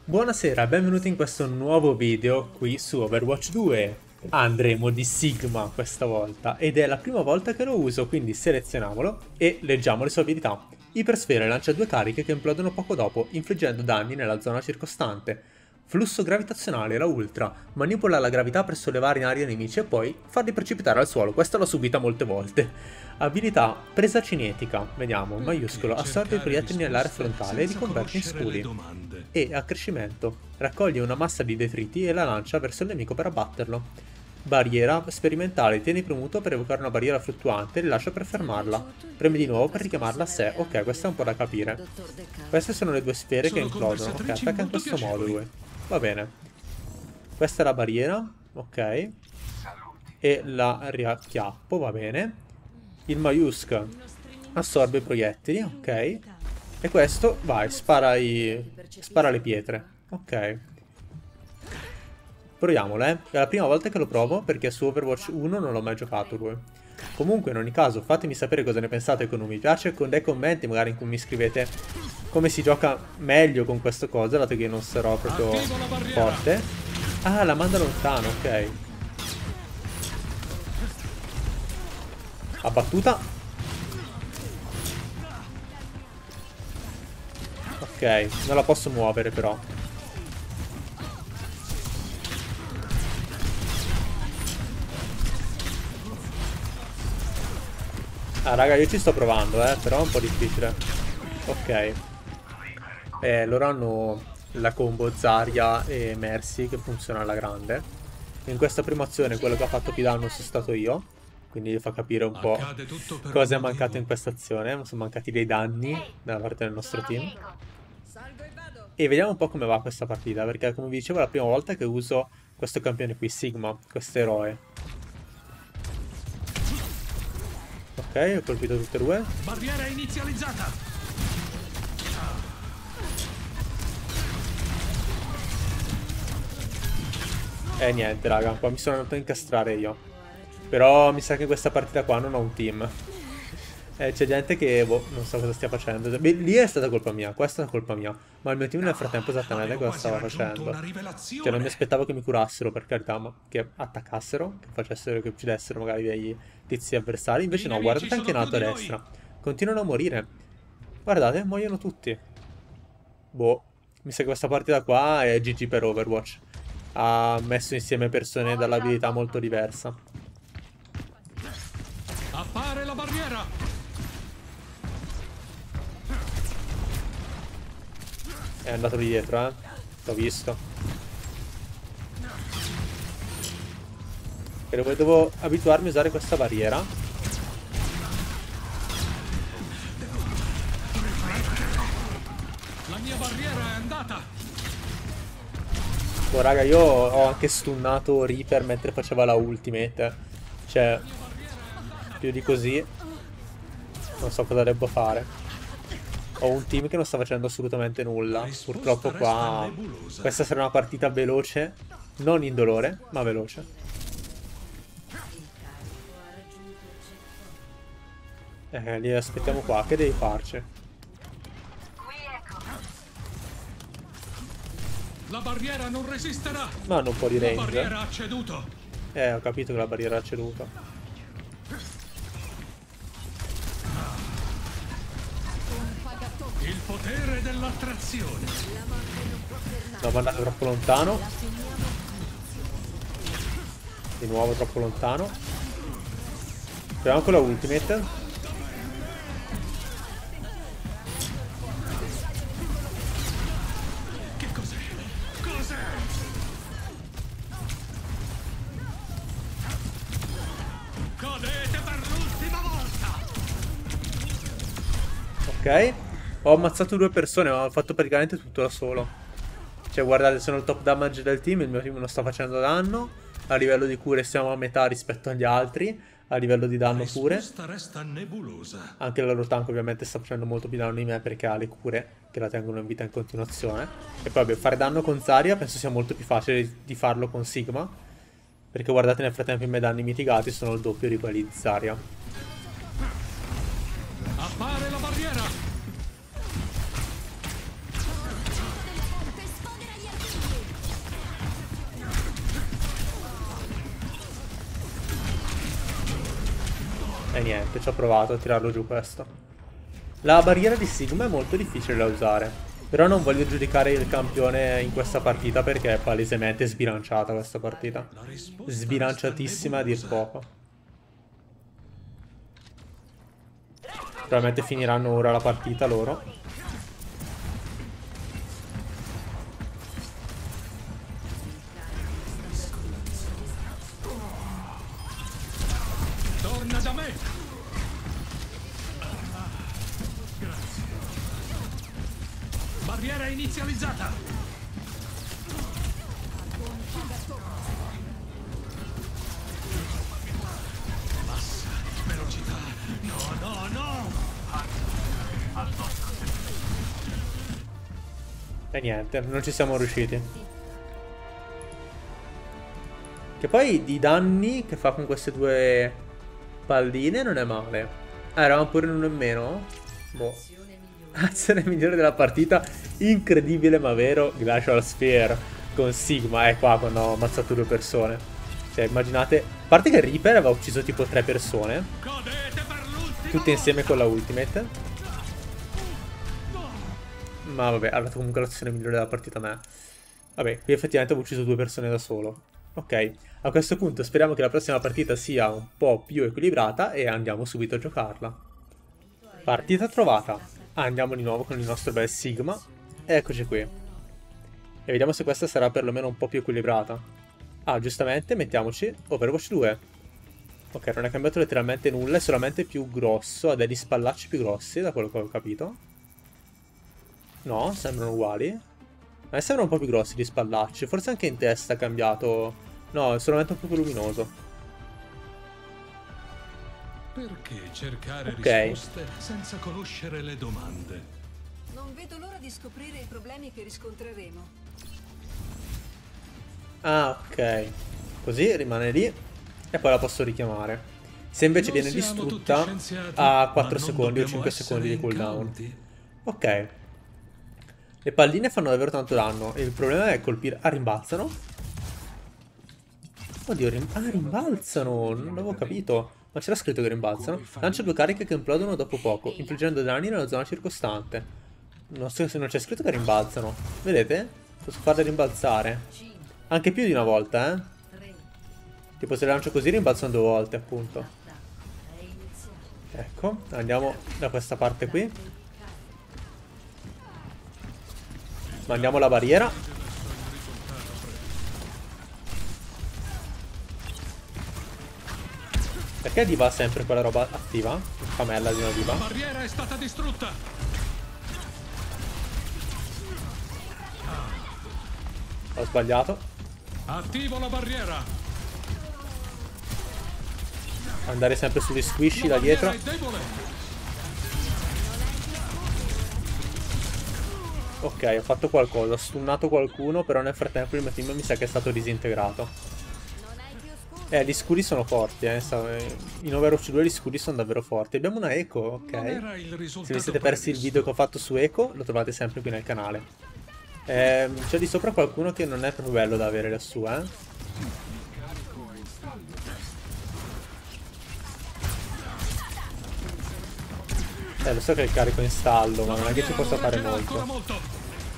Buonasera, benvenuti in questo nuovo video qui su Overwatch 2. Andremo di Sigma questa volta ed è la prima volta che lo uso, quindi selezioniamolo e leggiamo le sue abilità. Ipersfera lancia due cariche che implodono poco dopo, infliggendo danni nella zona circostante. Flusso gravitazionale, la Ultra, manipola la gravità per sollevare in aria i nemici e poi farli precipitare al suolo. Questa l'ho subita molte volte. Abilità, presa cinetica, vediamo, maiuscolo, assorbe i proiettili nell'area frontale e li converte in scudi. E accrescimento, raccoglie una massa di detriti e la lancia verso il nemico per abbatterlo. Barriera, sperimentale, tieni premuto per evocare una barriera fluttuante e rilascia per fermarla. Premi di nuovo per richiamarla a sé. Ok, questo è un po' da capire. Queste sono le due sfere che implodono. Ok, attacca in questo modo lui. Va bene. Questa è la barriera, ok. E la riacchiappo, va bene. Il Maiusk assorbe i proiettili, ok. E questo, vai, spara le pietre. Ok. Proviamolo, È la prima volta che lo provo perché su Overwatch 1 non l'ho mai giocato lui. Comunque, in ogni caso, fatemi sapere cosa ne pensate con un mi piace, con dei commenti magari in cui mi scrivete come si gioca meglio con questa cosa, dato che io non sarò proprio forte. Ah, la manda lontano, ok. Abbattuta. Ok, non la posso muovere però. Ah raga, io ci sto provando però è un po' difficile. Ok. Loro hanno la combo Zarya e Mercy che funziona alla grande. In questa prima azione quello che ha fatto più danno sono stato io. Quindi vi fa capire un po' cosa è mancato in questa azione. Sono mancati dei danni da parte del nostro team. E vediamo un po' come va questa partita, perché come vi dicevo è la prima volta che uso questo campione qui, Sigma, questo eroe. Ok, ho colpito tutte e due. Barriera inizializzata. Niente raga, qua mi sono andato a incastrare io. Però mi sa che questa partita qua non ho un team. C'è gente che, boh, non so cosa stia facendo. Beh, lì è stata colpa mia, questa è colpa mia. Ma il mio team nel frattempo esattamente cosa stava facendo. Cioè non mi aspettavo che mi curassero, per carità, ma che attaccassero, che facessero, che uccidessero magari dei tizi avversari. Invece no, guardate anche in alto a destra. Continuano a morire. Guardate, muoiono tutti. Boh, mi sa che questa partita qua è GG per Overwatch. Ha messo insieme persone dall'abilità molto diversa. Appare la barriera. È andato lì dietro, l'ho visto. E devo abituarmi a usare questa barriera. La mia barriera è andata. Oh raga, io ho anche stunnato Reaper mentre faceva la ultimate. Cioè, più di così non so cosa devo fare. Ho un team che non sta facendo assolutamente nulla. Purtroppo qua questa sarà una partita veloce. Non indolore, ma veloce. Li aspettiamo qua. Che devi farci? La barriera non resisterà. Ma hanno un po' di La range. barriera ha ceduto. Ho capito che la barriera ha ceduto. Il potere dell'attrazione. L'ho mandato troppo lontano. Di nuovo troppo lontano. Proviamo con la ultimate. Che cos'è? Cos'è? Cadete per l'ultima volta. Ok. Ho ammazzato due persone, ma ho fatto praticamente tutto da solo. Cioè, guardate, sono il top damage del team, il mio team non sta facendo danno. A livello di cure siamo a metà rispetto agli altri. A livello di danno pure. Resta nebulosa. Anche la loro tank ovviamente sta facendo molto più danno di me perché ha le cure che la tengono in vita in continuazione. E poi vabbè, fare danno con Zarya penso sia molto più facile di farlo con Sigma. Perché guardate, nel frattempo i miei danni mitigati sono il doppio di quelli di Zarya. Appare la barriera. E niente, ci ho provato a tirarlo giù questo. La barriera di Sigma è molto difficile da usare. Però non voglio giudicare il campione in questa partita perché è palesemente sbilanciata questa partita. Sbilanciatissima a dir poco. Probabilmente finiranno ora la partita loro. Torna da me! Grazie. Barriera inizializzata! Massa, velocità! No, no, no! E niente, non ci siamo riusciti. Che poi i danni che fa con queste due palline non è male. Ah, eravamo pure in uno in meno? Boh. Azione migliore della partita. Incredibile ma vero. Glacial Sphere con Sigma. Qua quando ho ammazzato due persone. Cioè immaginate. A parte che Reaper aveva ucciso tipo 3 persone. Tutte insieme con la ultimate. Ma vabbè, ha dato comunque l'azione migliore della partita a me. Vabbè, qui effettivamente ho ucciso 2 persone da solo. Ok, a questo punto speriamo che la prossima partita sia un po' più equilibrata e andiamo subito a giocarla. Partita trovata. Andiamo di nuovo con il nostro bel Sigma. Eccoci qui. E vediamo se questa sarà perlomeno un po' più equilibrata. Ah, giustamente, mettiamoci Overwatch 2. Ok, non è cambiato letteralmente nulla, è solamente più grosso, ha degli spallacci più grossi, da quello che ho capito. No, sembrano uguali. Ma sembrano un po' più grossi gli spallacci. Forse anche in testa è cambiato. No, è solamente un po' più luminoso. Perché cercare Ok. risposte senza conoscere le domande? Non vedo l'ora di scoprire i problemi che riscontreremo. Ah, ok. Così rimane lì. E poi la posso richiamare. Se invece Non viene siamo distrutta, tutti scienziati, ha 4 ma non secondi o dobbiamo 5 secondi di essere cooldown. incauti. Ok. Le palline fanno davvero tanto danno. E il problema è colpire... Ah, rimbalzano? Oddio, rimbalzano! Non l'avevo capito. Ma c'era scritto che rimbalzano. Lancia 2 cariche che implodono dopo poco, infliggendo danni nella zona circostante. Non so se non c'è scritto che rimbalzano. Vedete? Posso farle rimbalzare. Anche più di una volta, eh? Tipo se le lancio così rimbalzano 2 volte, appunto. Ecco, andiamo da questa parte qui. Mandiamo la barriera. Perché Diva ha sempre quella roba attiva? Famella di una Diva. La barriera è stata distrutta. Ho sbagliato. Attivo la barriera. Andare sempre sugli squishy La da dietro. barriera è debole. Ok, ho fatto qualcosa. Ho stunnato qualcuno, però nel frattempo il mio team mi sa che è stato disintegrato. Gli scudi sono forti, in Overwatch 2 gli scudi sono davvero forti. Abbiamo una Eco, Non ok. era il risultato Se vi siete persi il previsto. video che ho fatto su Eco, lo trovate sempre qui nel canale. C'è di sopra qualcuno che non è proprio bello da avere lassù, eh. Lo so che il carico è in stallo, ma non è che ci possa fare Ancora molto. molto.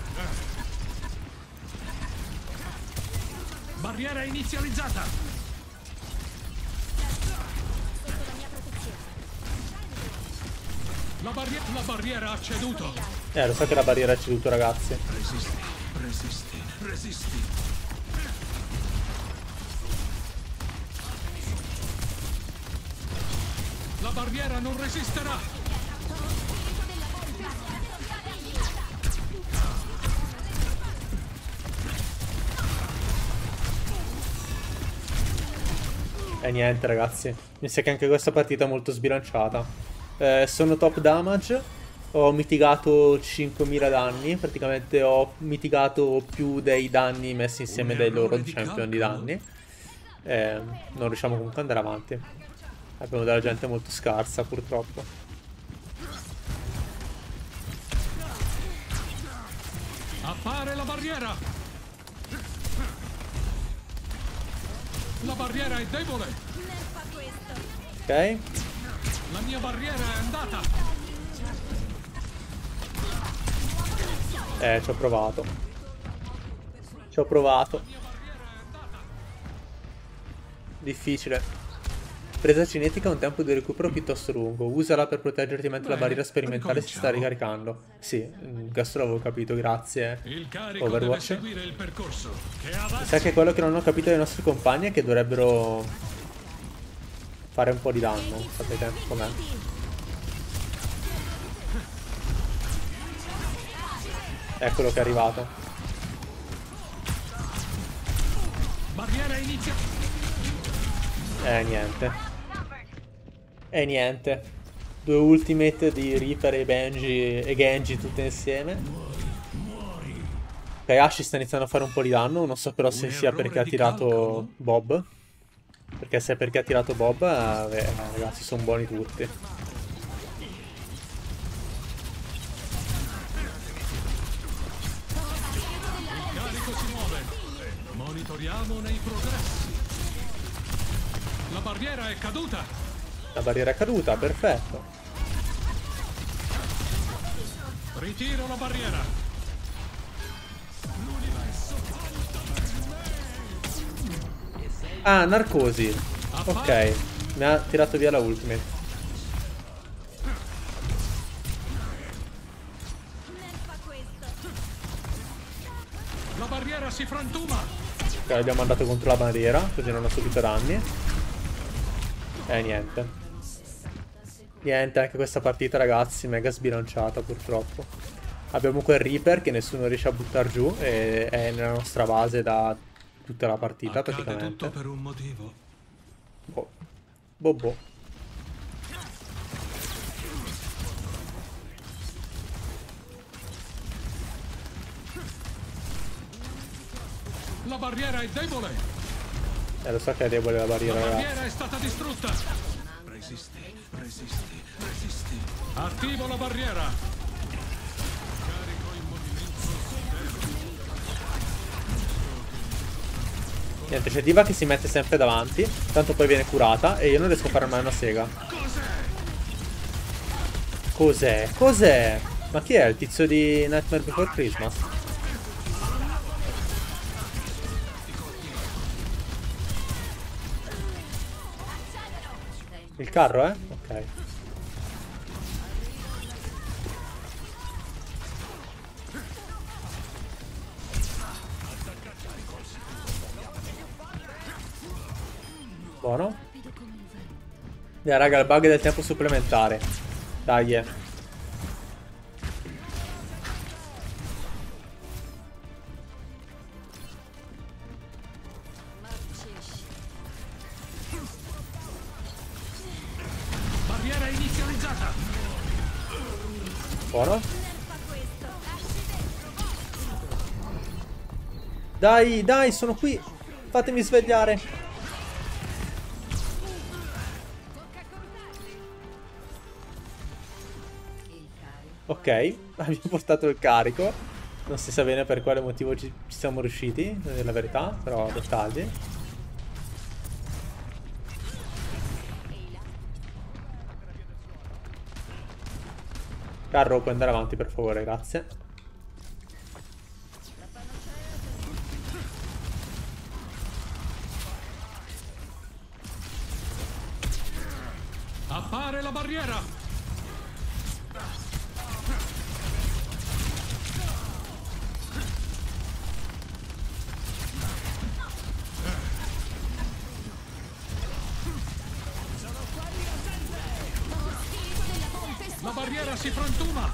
Barriera inizializzata. La barriera ha ceduto. Lo so che la barriera è ceduto, ragazzi. Resisti, resisti, resisti. La barriera non resisterà. E niente, ragazzi. Mi sa che anche questa partita è molto sbilanciata. Sono top damage. Ho mitigato 5000 danni. Praticamente ho mitigato più dei danni messi insieme dai loro champion di danni. Non riusciamo comunque ad andare avanti. Abbiamo della gente molto scarsa, purtroppo. Appare la barriera. La barriera è debole. Ok. La mia barriera è andata. Ci ho provato. Ci ho provato. Difficile. Presa cinetica ha un tempo di recupero piuttosto lungo. Usala per proteggerti mentre la barriera sperimentale si sta ricaricando. Sì, questo l'avevo capito, grazie. Il carico deve Overwatch. seguire il percorso. Che Sa che quello che non ho capito dai nostri compagni è che dovrebbero fare un po' di danno. Sapete com'è? Eccolo che è arrivato. barriera inizia. Niente. Niente. Due ultimate di Reaper e Genji tutte insieme. Ok, Ashe sta iniziando a fare un po' di danno. Non so però se sia perché ha tirato Bob. Perché se è perché ha tirato Bob, ragazzi, sono buoni tutti. Il carico si muove. Monitoriamo nei progressi. La barriera è caduta. La barriera è caduta, perfetto. Ritiro la barriera. Ah, narcosi. Ok, mi ha tirato via la ultimate. La barriera si frantuma. Ok, l'abbiamo mandato contro la barriera, così non ha subito danni. Niente. Niente, anche questa partita, ragazzi, mega sbilanciata purtroppo. Abbiamo quel Reaper che nessuno riesce a buttare giù e è nella nostra base da tutta la partita praticamente. Tutto per un motivo. Boh. Boh. La barriera è debole. Lo so che è debole la barriera, La ragazzi. barriera è stata distrutta. Resisti. Attivo la barriera. Carico in movimento. Niente, c'è Diva che si mette sempre davanti. Tanto poi viene curata e io non riesco a fare mai una sega. Cos'è? Ma chi è? Il tizio di Nightmare Before Christmas? Il carro, eh? Ok. Buono. Raga, il bug del tempo supplementare. Dai. Barriera inizializzata. Buono. Dai, sono qui. Fatemi svegliare. Ok, abbiamo portato il carico. Non si sa bene per quale motivo ci siamo riusciti, la verità, però dettagli. Carro, puoi andare avanti per favore, grazie. Appare la barriera. La barriera si frantuma.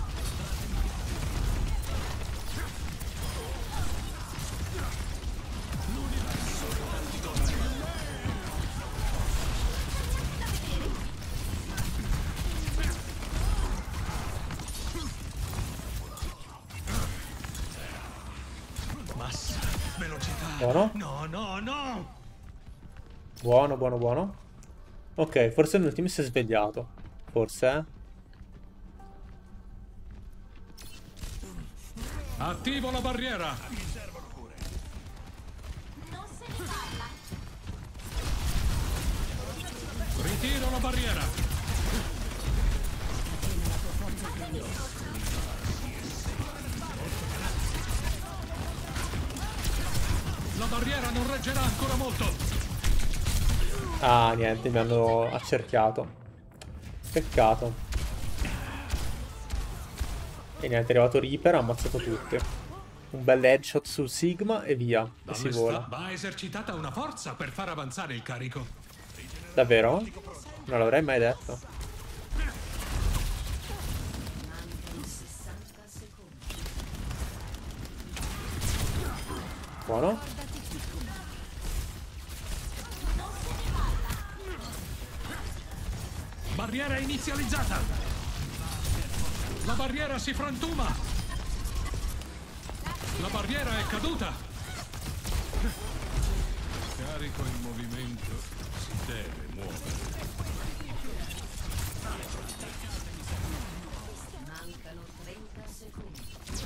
Massa, velocità. Buono. No. Buono. Ok, forse l'ultimo si è svegliato. Forse, eh? Attivo la barriera. Ritiro la barriera. La barriera non reggerà ancora molto. Ah, niente, mi hanno accerchiato. Peccato. E niente, è arrivato Reaper, ha ammazzato tutti. Un bel headshot sul Sigma e via. E si vola. Va esercitata una forza per far avanzare il carico. Davvero? Non l'avrei mai detto. Buono. Barriera inizializzata. La barriera si frantuma. La barriera è caduta. Carico in movimento. Si deve muovere. Mancano 30 secondi.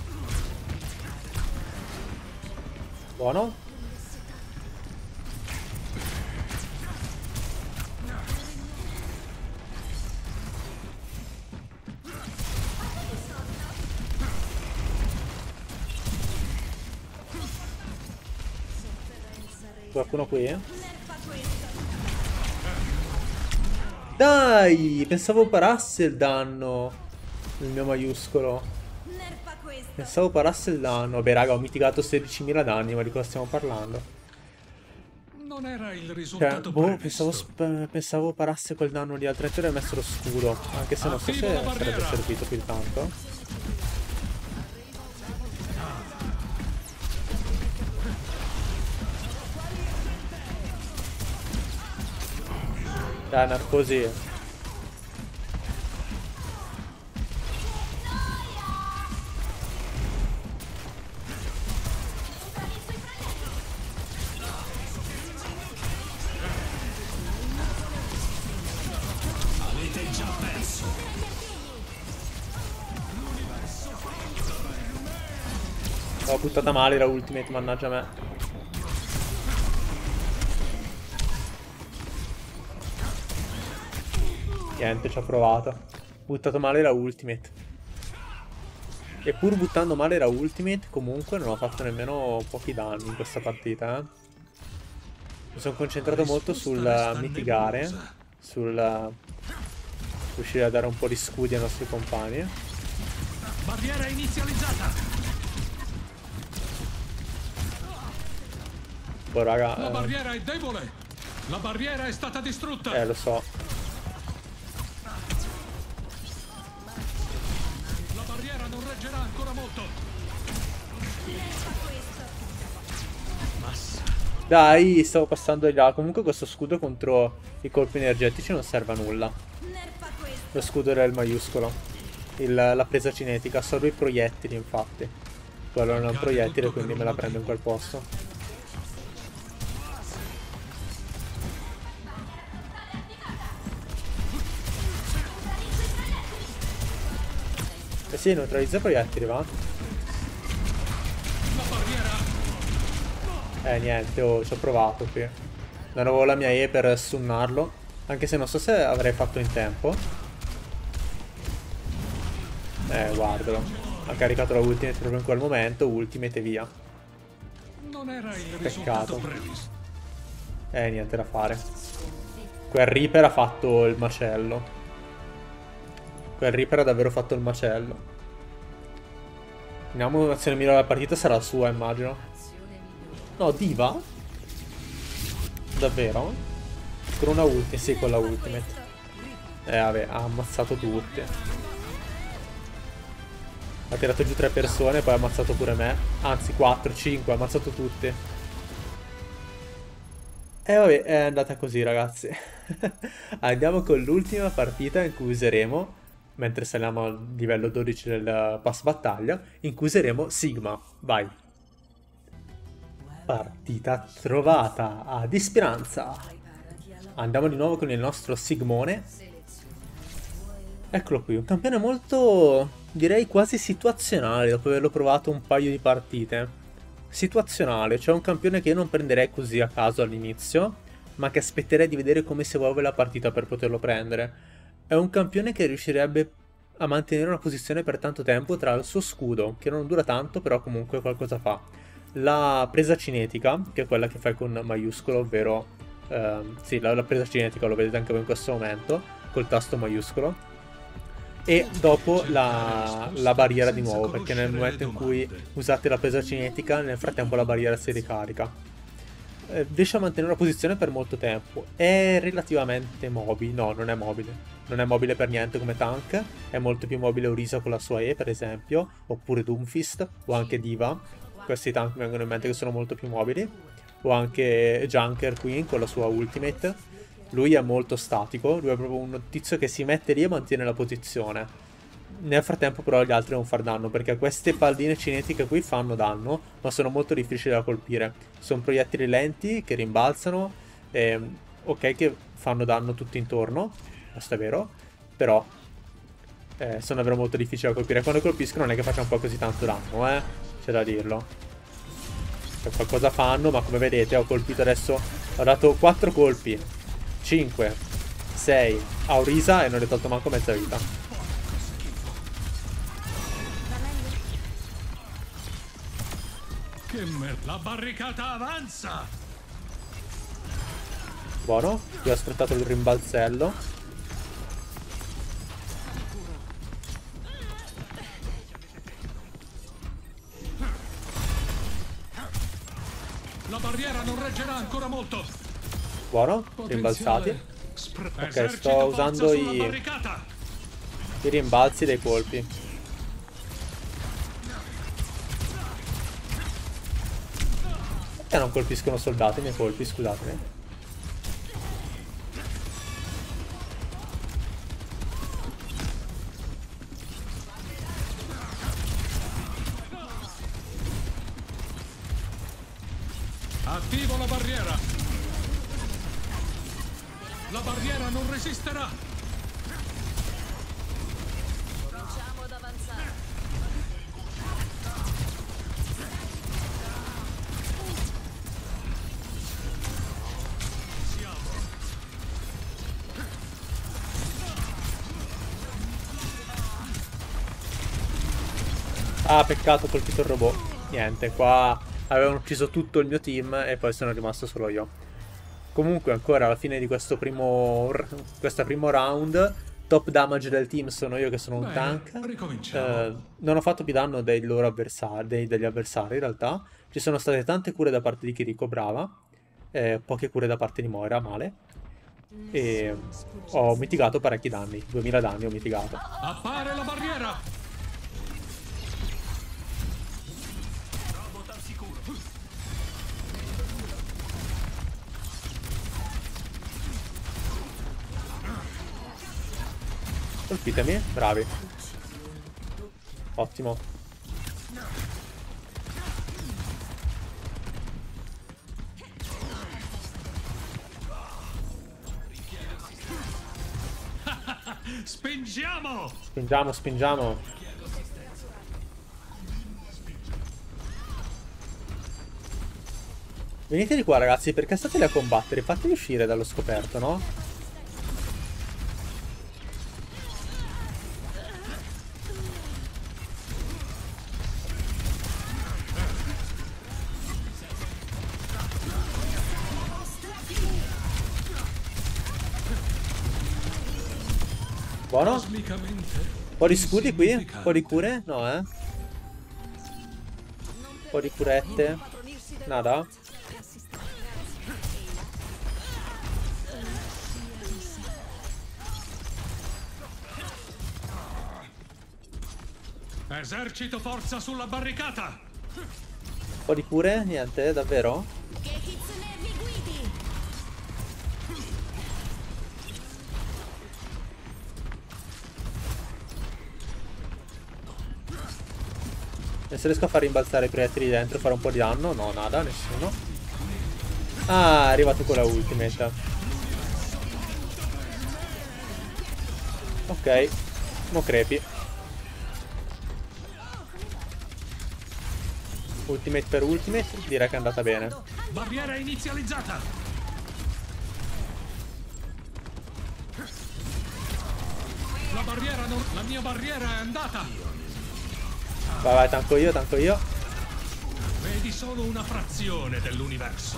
Buono. Qualcuno qui? Dai! Pensavo parasse il danno. Il mio maiuscolo. Pensavo parasse il danno. Beh, raga, ho mitigato 16.000 danni, ma di cosa stiamo parlando? Non era il Cioè, risultato boh, previsto. pensavo parasse quel danno lì, altrimenti avrei messo lo scudo. Anche se non so se Attiva la sarebbe barriera. servito più di tanto. Dai, narcosi. Avete già perso. L'ho buttata male la ultimate, mannaggia me. Niente, ci ho provato. Buttato male la ultimate. E pur buttando male la ultimate, comunque non ho fatto nemmeno pochi danni in questa partita, eh. Mi sono concentrato molto sul mitigare, sul riuscire a dare un po' di scudi ai nostri compagni. Barriera inizializzata. Boh, La raga, barriera è debole. La barriera è stata distrutta. lo so. La barriera non reggerà ancora molto. Massa. Dai, stavo passando di là. Comunque questo scudo contro i colpi energetici non serve a nulla. Lo scudo del maiuscolo. La presa cinetica. Assorbe i proiettili, infatti. Quello non è un proiettile, quindi me la prendo in quel posto. Eh sì, neutralizza i proiettili, va? La barriera. Niente, ci ho provato qui. Non avevo la mia E per stunnarlo. Anche se non so se avrei fatto in tempo. Guardalo. Ha caricato la ultimate proprio in quel momento. Ultimate e via. Non era il Peccato. risultato previsto. Niente da fare. Quel Reaper ha fatto il macello. Quel Reaper ha davvero fatto il macello. Vediamo l'azione migliore della partita sarà sua, immagino. No, Diva? Davvero? Con una ulti, sì, con la ultimate. Vabbè, ha ammazzato tutti. Ha tirato giù 3 persone, poi ha ammazzato pure me. Anzi, 4, 5, ha ammazzato tutti. Vabbè, è andata così, ragazzi. Andiamo con l'ultima partita in cui useremo, mentre saliamo al livello 12 del pass battaglia, in cui useremo Sigma. Vai. Partita trovata a di speranza. Andiamo di nuovo con il nostro Sigmone. Eccolo qui, un campione molto, direi quasi situazionale dopo averlo provato un paio di partite. Situazionale, cioè un campione che io non prenderei così a caso all'inizio, ma che aspetterei di vedere come si evolve la partita per poterlo prendere. È un campione che riuscirebbe a mantenere una posizione per tanto tempo tra il suo scudo, che non dura tanto, però comunque qualcosa fa. La presa cinetica, che è quella che fai con maiuscolo, ovvero... sì, la presa cinetica lo vedete anche voi in questo momento, col tasto maiuscolo. E dopo la barriera di nuovo, perché nel momento in cui usate la presa cinetica, nel frattempo la barriera si ricarica. Riesce a mantenere una posizione per molto tempo. È relativamente mobile. No, non è mobile. Non è mobile per niente come tank. È molto più mobile Orisa con la sua E, per esempio. Oppure Doomfist. O anche Diva. Questi tank mi vengono in mente che sono molto più mobili. O anche Junker Queen con la sua ultimate. Lui è molto statico. Lui è proprio un tizio che si mette lì e mantiene la posizione. Nel frattempo però gli altri non far danno, perché queste palline cinetiche qui fanno danno, ma sono molto difficili da colpire. Sono proiettili lenti che rimbalzano, ok, che fanno danno tutto intorno, questo è vero, però sono davvero molto difficili da colpire. Quando colpiscono non è che facciano poi così tanto danno, c'è da dirlo. Cioè, qualcosa fanno, ma come vedete ho colpito adesso, ho dato 4 colpi, 5, 6 a Orisa e non gli ho tolto manco mezza vita. La barricata avanza! Buono, io ho aspettato il rimbalzello. La barriera non reggerà ancora molto. Buono, rimbalzati. Ok, sto usando i rimbalzi dei colpi. Perché non colpiscono soldati nei colpi, scusatemi. Attivo la barriera. La barriera non resisterà. Cominciamo ad avanzare. Ah, peccato, ho colpito il robot. Niente, qua avevano ucciso tutto il mio team e poi sono rimasto solo io. Comunque, ancora alla fine di questo primo round, top damage del team sono io che sono un tank. Non ho fatto più danno dei loro avversari, degli avversari in realtà. Ci sono state tante cure da parte di Kiriko, brava. Poche cure da parte di Moira, male. E ho mitigato parecchi danni. 2000 danni ho mitigato. Appare la barriera! Colpitemi, bravi. Ottimo. Spingiamo! Spingiamo, spingiamo. Venite di qua ragazzi, perché state lì a combattere? Fatevi uscire dallo scoperto, no? Buono. Un po' di scudi qui? Un po' di cure? No, Un po' di curette? Nada? Esercito forza sulla barricata! Un po' di cure? Niente, davvero? E se riesco a far rimbalzare i proiettili dentro e fare un po' di danno? No, nada, nessuno. Ah, è arrivato con la ultimate. Ok, mo crepi. Ultimate per ultimate, direi che è andata bene. Barriera inizializzata! La mia barriera è andata. Vai, vai, tanco io, tanco io. Vedi solo una frazione dell'universo.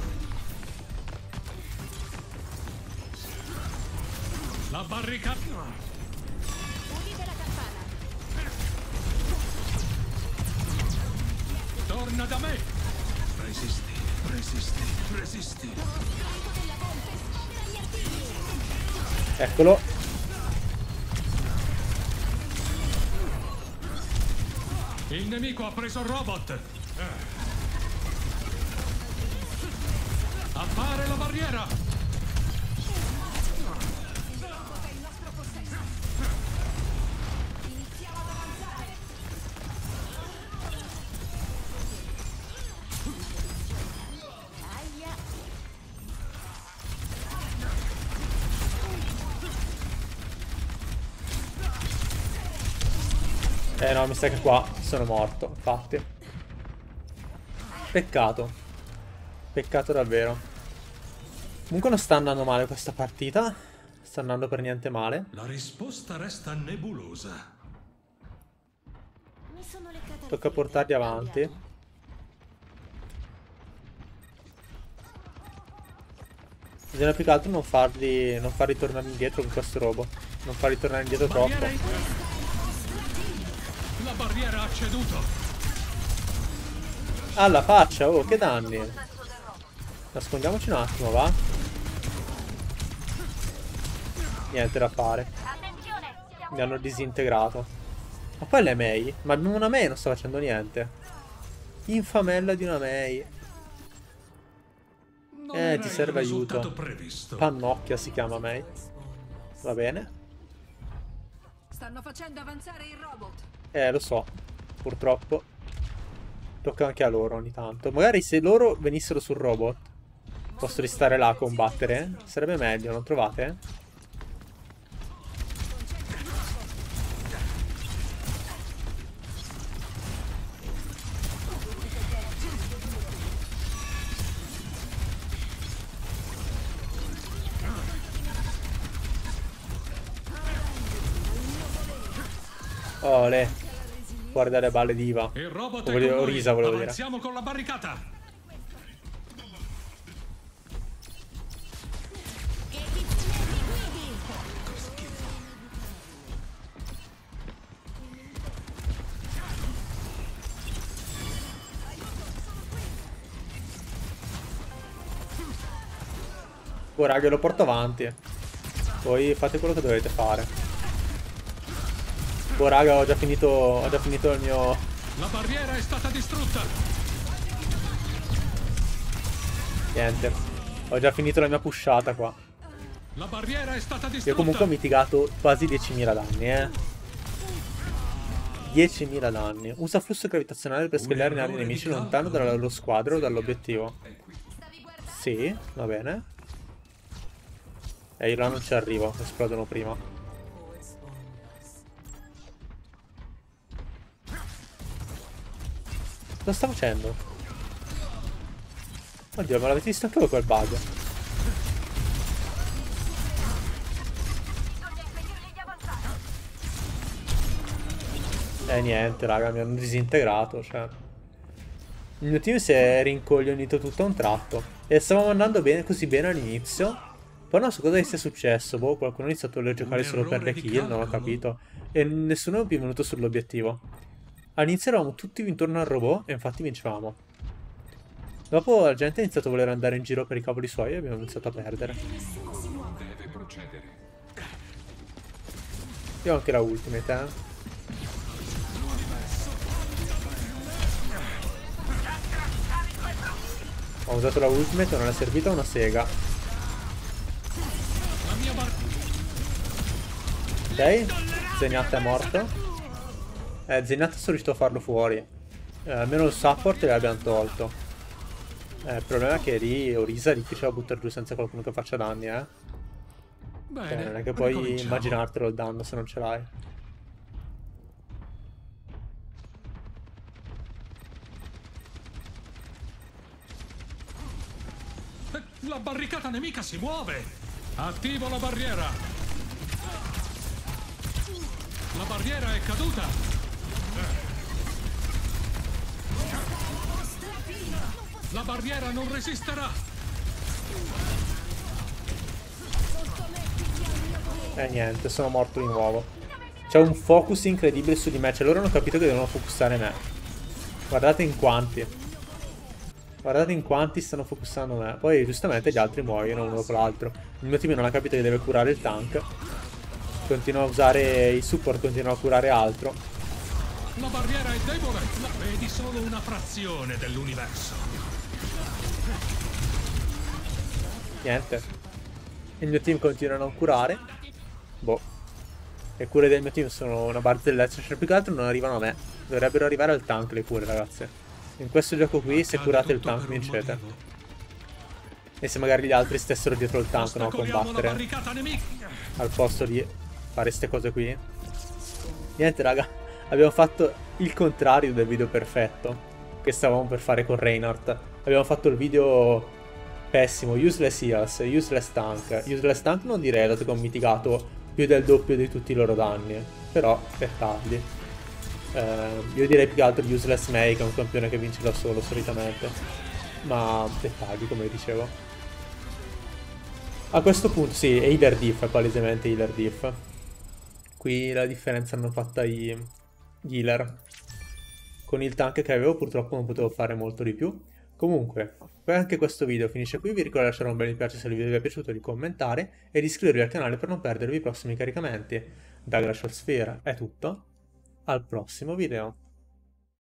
La barricata. Udite la campana. Torna da me. Resisti, resisti, resisti. Eccolo. Il nemico ha preso il robot. Appare la barriera. Iniziamo ad avanzare. Aia. No, mi sa che qua sono morto, infatti. Peccato. Peccato davvero. Comunque non sta andando male questa partita. Sta andando per niente male. La risposta resta nebulosa. Mi sono leccata. Tocca portarli avanti. Bisogna più che altro non farli tornare indietro con questo robot. Non farli tornare indietro troppo. La barriera ha ceduto. Alla faccia, oh, che danni. Nascondiamoci un attimo, va. Niente da fare. Mi hanno disintegrato. Ma poi le Mei? Ma una Mei non sta facendo niente. Infamella di una Mei. Ti serve aiuto. Previsto. Pannocchia si chiama Mei. Va bene. Stanno facendo avanzare il robot. Lo so. Purtroppo. Tocca anche a loro ogni tanto. Magari se loro venissero sul robot, posto di stare là a combattere, sarebbe meglio, non trovate? Ole. Guarda le balle diva. Il robot Volevo Risa, volevo dire. Avanziamo con la barricata. Oh raga, lo porto avanti. Poi fate quello che dovete fare. Oh raga, ho già finito il mio... La barriera è stata distrutta. Niente. Ho già finito la mia pushata qua. La barriera è stata distrutta. Io comunque ho mitigato quasi 10.000 danni, 10.000 danni. Usa flusso gravitazionale per scagliare in aria i nemici lontano dalla loro squadra o dall'obiettivo. Sì, va bene. Io là non ci arrivo, esplodono prima. Cosa sta facendo? Oddio, ma l'avete visto anche voi quel bug? Niente, raga, mi hanno disintegrato, cioè. Il mio team si è rincoglionito tutto a un tratto. E stavamo andando bene, così bene all'inizio. Poi non so cosa sia successo. Boh, qualcuno ha iniziato a giocare solo per le kill, non ho capito. E nessuno è più venuto sull'obiettivo. All'inizio eravamo tutti intorno al robot e infatti vincevamo. Dopo la gente ha iniziato a voler andare in giro per i cavoli suoi e abbiamo iniziato a perdere. Deve procedere. Io ho anche la ultimate, Ho usato la ultimate e non è servita una sega. Ok, Zenyatta è morto. Zenyatta sono riuscito a farlo fuori. Almeno il support l'abbiamo tolto. Il problema è che lì Orisa è difficile da buttare giù senza qualcuno che faccia danni, Bene, Cioè, non è che puoi immaginartelo il danno se non ce l'hai. La barricata nemica si muove. Attivo la barriera. La barriera è caduta! La barriera non resisterà! E niente, sono morto di nuovo. C'è un focus incredibile su di me, cioè loro hanno capito che devono focussare me. Guardate in quanti. Guardate in quanti stanno focussando me. Poi giustamente gli altri muoiono uno dopo l'altro. Il mio team non ha capito che deve curare il tank. Continua a usare i support, continua a curare altro. La barriera è debole! Vedi solo una frazione dell'universo. Niente. Il mio team continua a non curare. Boh. Le cure del mio team sono una barzelletta, cioè più che altro non arrivano a me. Dovrebbero arrivare al tank le cure, ragazzi. In questo gioco qui, se curate il tank, vincete. E se magari gli altri stessero dietro il tank, no, a combattere, al posto di fare ste cose qui. Niente, raga. Abbiamo fatto il contrario del video perfetto che stavamo per fare con Reinhardt. Abbiamo fatto il video pessimo. Useless heals, useless tank. Useless tank non direi, dato che ho mitigato più del doppio di tutti i loro danni. Però, dettagli. Io direi più che altro useless Mei, che è un campione che vince da solo solitamente. Ma dettagli, come dicevo. A questo punto sì, è healer diff, è palesemente healer diff. Qui la differenza l'hanno fatta gli healer. Con il tank che avevo purtroppo non potevo fare molto di più. Comunque, anche questo video finisce qui. Vi ricordo di lasciare un bel mi piace se il video vi è piaciuto, di commentare e di iscrivervi al canale per non perdervi i prossimi caricamenti. Da Glacial Sphere è tutto, al prossimo video.